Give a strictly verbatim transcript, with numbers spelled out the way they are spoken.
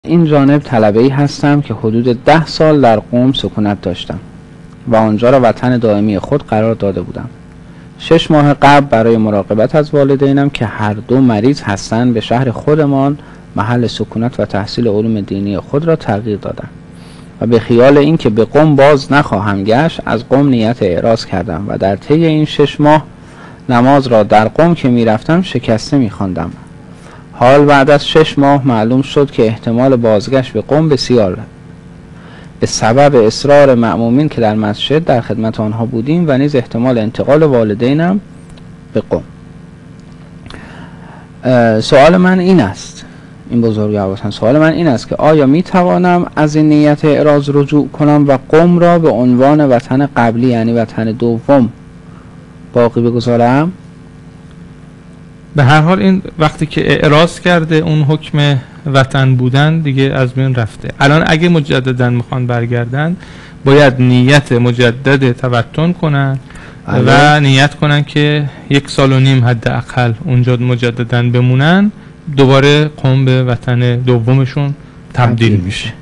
این جانب طلبه‌ای هستم که حدود ده سال در قم سکونت داشتم و آنجا را وطن دائمی خود قرار داده بودم. شش ماه قبل برای مراقبت از والدینم که هر دو مریض هستند به شهر خودمان محل سکونت و تحصیل علوم دینی خود را تغییر دادم و به خیال این که به قم باز نخواهم گشت از قم نیت اعراض کردم و در طی این شش ماه نماز را در قم که می رفتم شکسته می خواندم. حال بعد از شش ماه معلوم شد که احتمال بازگشت به قم بسیار به سبب اصرار مأمومین که در مسجد در خدمت آنها بودیم و نیز احتمال انتقال والدینم به قم. سوال من این است، این بزرگواران، سوال من این است که آیا می توانم از این نیت اعراض رجوع کنم و قم را به عنوان وطن قبلی یعنی وطن دوم باقی بگذارم؟ به هر حال این وقتی که اعراض کرده اون حکم وطن بودن دیگه از بین رفته. الان اگه مجددا میخوان برگردن باید نیت مجدد توطن کنن و نیت کنن که یک سال و نیم حداقل اونجا مجددا بمونن، دوباره قم به وطن دومشون تبدیل میشه.